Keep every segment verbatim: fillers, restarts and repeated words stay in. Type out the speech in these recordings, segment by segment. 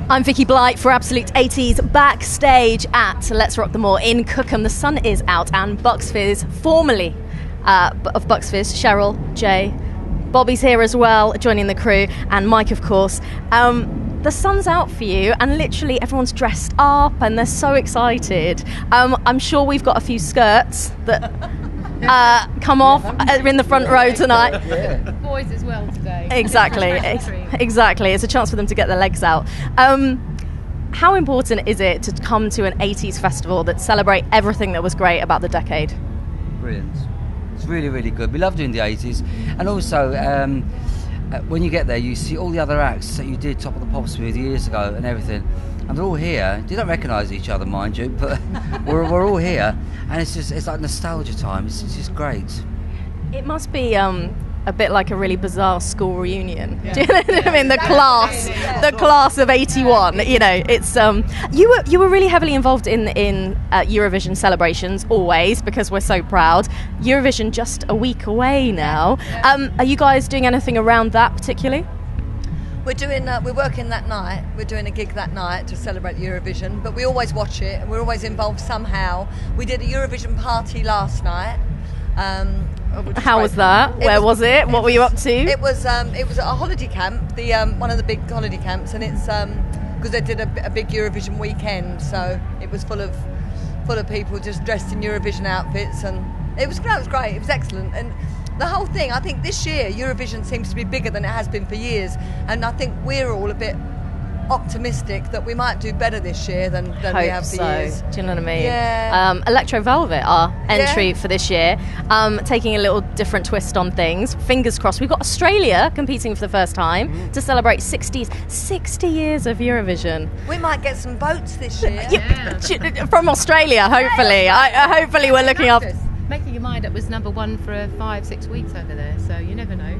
I'm Vicky Blight for Absolute eighties, backstage at Let's Rock the Moor in Cookham. The sun is out and Bucks Fizz, formerly uh, of Bucks Fizz, Cheryl, Jay, Bobby's here as well, joining the crew, and Mike, of course. Um, the sun's out for you, and literally everyone's dressed up, and they're so excited. Um, I'm sure we've got a few skirts that uh, come off uh, in the front row tonight. Yeah. Boys as well today. Exactly, ex- exactly. It's a chance for them to get their legs out. Um, how important is it to come to an eighties festival that celebrate everything that was great about the decade? Brilliant. It's really, really good. We love doing the eighties, and also um, uh, when you get there, you see all the other acts that you did Top of the Pops with years ago and everything, and they're all here. They don't recognise each other, mind you, but we're we're all here, and it's just it's like nostalgia time. It's, it's just great. It must be um, a bit like a really bizarre school reunion. Yeah. Do you know what I mean? The class, the class of eighty-one. You know, it's um, you were you were really heavily involved in in uh, Eurovision celebrations always, because we're so proud. Eurovision just a week away now. Um, are you guys doing anything around that particularly? We're doing. Uh, we're working that night. We're doing a gig that night to celebrate Eurovision. But we always watch it, and we're always involved somehow. We did a Eurovision party last night. Um, How was that? Where was, was it? What it were you up to? It was um, it was at a holiday camp, the um, one of the big holiday camps, and it's because um, they did a, a big Eurovision weekend, so it was full of full of people just dressed in Eurovision outfits, and it was great. It was great. It was excellent, and the whole thing. I think this year Eurovision seems to be bigger than it has been for years, and I think we're all a bit optimistic that we might do better this year than, than Hope we have for so. years. Do you know what I mean? Yeah. Um, Electro Velvet, our entry Yeah. for this year, um, taking a little different twist on things. Fingers crossed. We've got Australia competing for the first time mm. to celebrate sixty, sixty years of Eurovision. We might get some votes this year. Yeah. From Australia, hopefully. I, uh, hopefully we're looking up. Making Your Mind Up was number one for uh, five, six weeks over there, so you never know.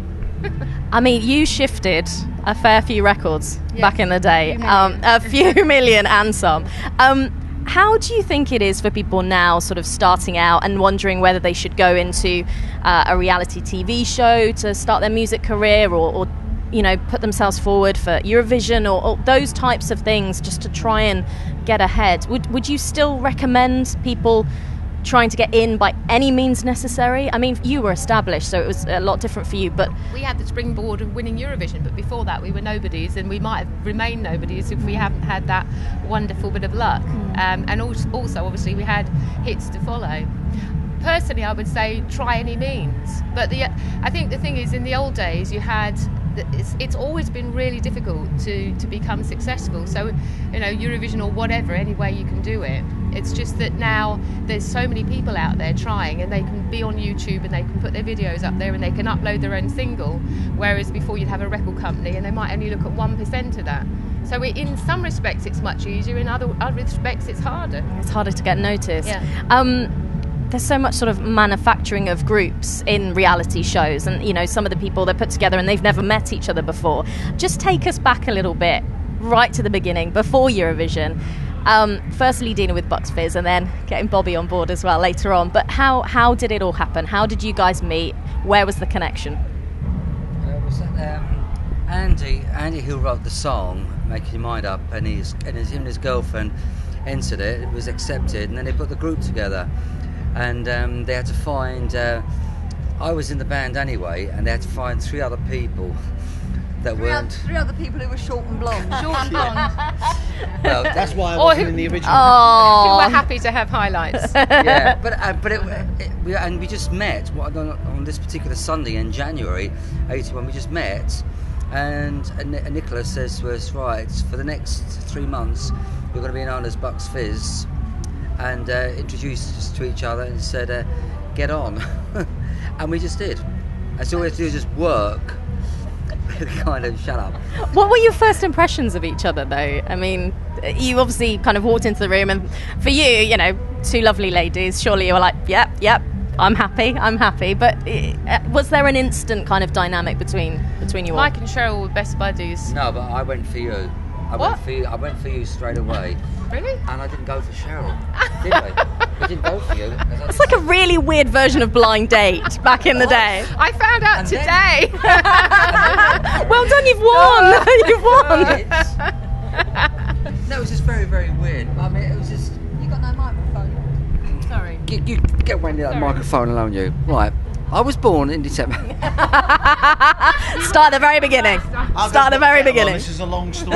I mean, you shifted a fair few records yes. back in the day, um, a few million and some. Um, how do you think it is for people now sort of starting out and wondering whether they should go into uh, a reality T V show to start their music career, or, or you know, put themselves forward for Eurovision, or, or those types of things, just to try and get ahead? Would, would you still recommend people trying to get in by any means necessary? I mean, you were established, so it was a lot different for you, but we had the springboard of winning Eurovision, but before that we were nobodies, and we might have remained nobodies if we hadn't had that wonderful bit of luck. Mm. Um, and also, obviously, we had hits to follow. Personally, I would say try any means, but the I think the thing is, in the old days you had It's, it's always been really difficult to, to become successful. So, you know, Eurovision or whatever, any way you can do it. It's just that now there's so many people out there trying, and they can be on YouTube and they can put their videos up there and they can upload their own single, whereas before you'd have a record company and they might only look at one percent of that. So it, in some respects it's much easier, in other, other respects it's harder. It's harder to get noticed. Yeah. Um, There's so much sort of manufacturing of groups in reality shows, and you know, some of the people they're put together and they've never met each other before. Just take us back a little bit, right to the beginning, before Eurovision. Um, firstly dealing with Bucks Fizz, and then getting Bobby on board as well later on. But how how did it all happen? How did you guys meet? Where was the connection? Uh, was that, um, Andy, Andy who wrote the song "Making Your Mind Up," and his and his, him and his girlfriend entered it. It was accepted, and then they put the group together. And um, they had to find, uh, I was in the band anyway, and they had to find three other people that three weren't... Other, three other people who were short and blonde. Short and blonde. Well, that's why I Or wasn't who- in the original. Oh, Who were happy to have highlights. yeah, but uh, but it, it, we, and we just met what, on, on this particular Sunday in January eighty-one. We just met, and, and, and Nicholas says to us, right, for the next three months, you're going to be known as Bucks Fizz. And uh, introduced us to each other and said, uh, get on. And we just did. And so all we had to do was just work. Kind of shut up. what were your first impressions of each other, though? I mean, you obviously kind of walked into the room, and for you, you know, two lovely ladies, surely you were like, yep, yep, I'm happy, I'm happy. But uh, was there an instant kind of dynamic between between you all? Mike and Cheryl were best buddies. No, but I went for you. I What? went for you. I went for you straight away. Really? And I didn't go for Cheryl, did I? We didn't go for you. It's like a really weird version of Blind Date back in the day. I found out And today. Well done, you've won! You've won! No, it was just very, very weird. I mean, it was just. You got no microphone. Sorry. You, you get away with that microphone alone, you. Right. I was born in December. Start at the very beginning. Start at the very beginning. This is a long story.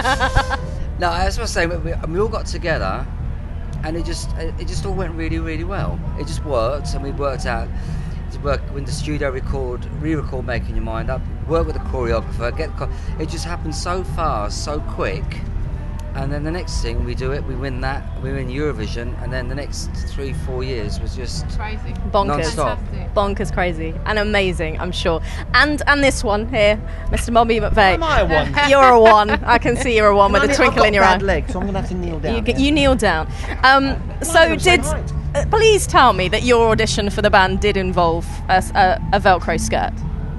No, as I was saying, we, we all got together, and it just it just all went really, really well. It just worked, and we worked out to work in the studio, record, re-record, making your mind up, work with the choreographer. Get the, it just happened so fast, so quick. And then the next thing we do it, we win that, we win Eurovision, and then the next three, four years was just Crazy. Bonkers. non-stop. Fantastic. Bonkers crazy and amazing, I'm sure. And and this one here, Mister Bobby McVeigh. Am I a one? You're a one. I can see you're a one with a twinkle in your eye. I've got bad legs, so I'm going to have to kneel down. You, yeah. you kneel down. Um, so I'm did. saying right. Uh, please tell me that your audition for the band did involve a, a, a Velcro skirt.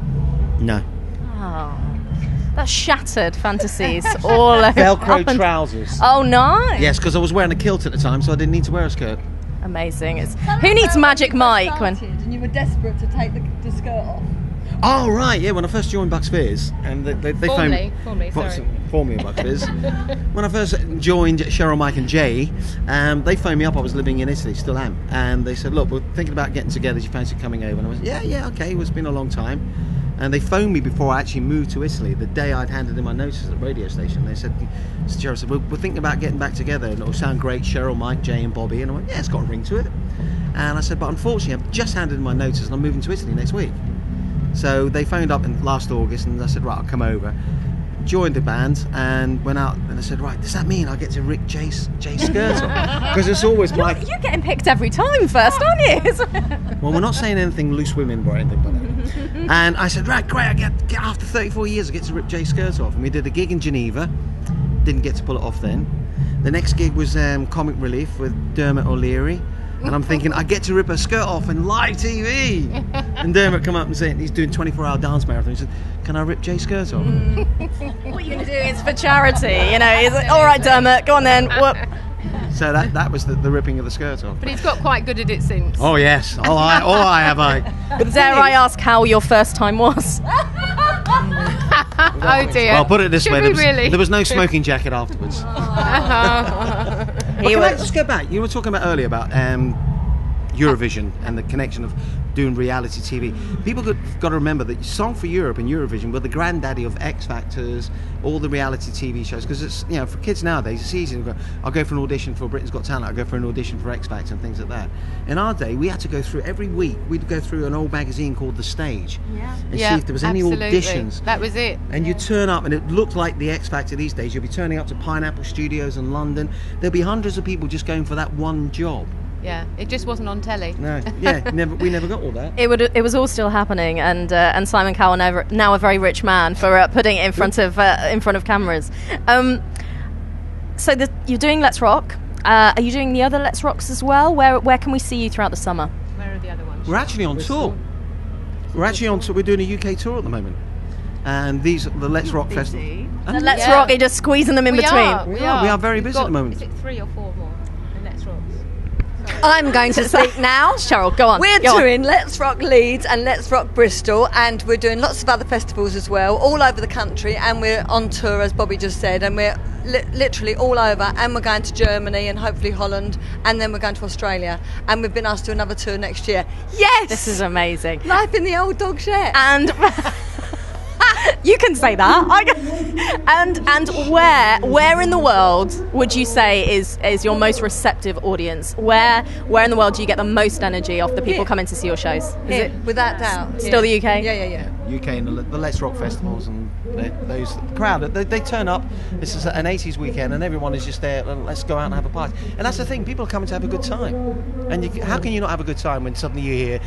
No. Oh, that shattered fantasies all over. Velcro up and- trousers. Oh, nice. Yes, because I was wearing a kilt at the time, so I didn't need to wear a skirt. Amazing. It's, who needs Magic Mike when? And you were desperate to take the, the skirt off. Oh, right, yeah, when I first joined Bucks Fizz, and they, they, they Formerly, phoned... formerly, Bucks- sorry. Formerly Bucks Fizz. When I first joined Cheryl, Mike and Jay, um, they phoned me up. I was living in Italy, still am, and they said, look, we're thinking about getting together. Do you fancy coming over? And I was, yeah, yeah, okay, it's been a long time. And they phoned me before I actually moved to Italy, the day I'd handed in my notice at the radio station. They said, so Cheryl said, we're, we're thinking about getting back together, and it'll sound great, Cheryl, Mike, Jay and Bobby. And I went, yeah, it's got a ring to it. And I said, but unfortunately, I've just handed in my notice and I'm moving to Italy next week. So they phoned up in last August, and I said, right, I'll come over. Joined the band and went out, and I said, right, does that mean I get to rip Jay's, Jay's skirt off? Because it's always like... You're getting picked every time first, aren't you? Well, we're not saying anything loose women or anything like that. And I said, right, great, I get, get after thirty-four years, I get to rip Jay's skirt off. And we did a gig in Geneva, didn't get to pull it off then. The next gig was um, Comic Relief with Dermot O'Leary. And I'm thinking, I get to rip her skirt off in live T V. And Dermot come up and said, he's doing twenty-four hour dance marathon. He said, can I rip Jay's skirt off? What you're going to do is for charity, you know. He's like, all right, Dermot, go on then. Whoop. So that that was the, the ripping of the skirt off. But he's got quite good at it since. Oh, yes. Oh, I, oh, I have I. But dare I ask how your first time was? Oh dear. Well, put it this Should way, we there was, really? there was no smoking jacket afterwards. But He can I was- just go back? You were talking about earlier about um, Eurovision and the connection of doing reality T V. People got, got to remember that Song for Europe and Eurovision were the granddaddy of X Factors, all the reality T V shows. Because it's, you know, for kids nowadays, it's easy to go, I'll go for an audition for Britain's Got Talent, I'll go for an audition for X Factor and things like that. In our day, we had to go through every week. We'd go through an old magazine called The Stage and Yeah, see if there was any absolutely. auditions. That was it. And you'd turn up, and it looked like the X Factor these days. You'll be turning up to Pineapple Studios in London. There'll be hundreds of people just going for that one job. Yeah, it just wasn't on telly. No, yeah, never. We never got all that. It would. It was all still happening, and uh, and Simon Cowell, never, now a very rich man, for uh, putting it in front of uh, in front of cameras. Um, so the, you're doing Let's Rock. Uh, are you doing the other Let's Rocks as well? Where where can we see you throughout the summer? Where are the other ones? We're actually on tour. We're actually on tour. We're doing a U K tour at the moment, and these are the Let's Rock Festival. The Let's Yeah. Rock. You're just squeezing them in we between. Are, We we, are. are. We are very We've busy at got- the moment. Is it three or four more in Let's Rocks? I'm going to speak now. Cheryl, go on. We're go on. doing Let's Rock Leeds and Let's Rock Bristol, and we're doing lots of other festivals as well, all over the country, and we're on tour, as Bobby just said, and we're li- literally all over, and we're going to Germany and hopefully Holland, and then we're going to Australia, and we've been asked to do another tour next year. Yes! This is amazing. Life in the old dog shed. And you can say that. I can- and and where where in the world would you say is is your most receptive audience? Where where in the world do you get the most energy off the people Here. coming to see your shows? Is Here, it without doubt. still the Here. U K? Yeah, yeah, yeah. U K and the, the Let's Rock festivals, and they, those the crowd. They, they turn up. This is an eighties weekend, and everyone is just there. And let's go out and have a party. And that's the thing. People are coming to have a good time. And you, how can you not have a good time when suddenly you hear,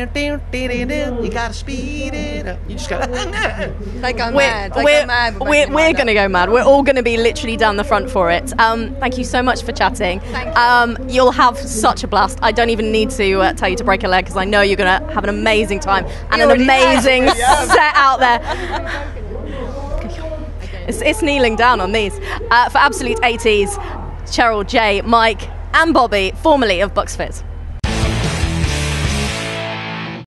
you gotta speed it up. You just go. They go We're, mad. They we're, go mad. when we're, they we're come going to go mad. We're all going to be literally down the front for it. Um, thank you so much for chatting. Thank you. Um, you'll have such a blast. I don't even need to uh, tell you to break a leg because I know you're going to have an amazing time and You an already amazing have. set out there. It's, it's kneeling down on these. Uh, for Absolute eighties, Cheryl, Jay, Mike and Bobby, formerly of Bucks Fizz.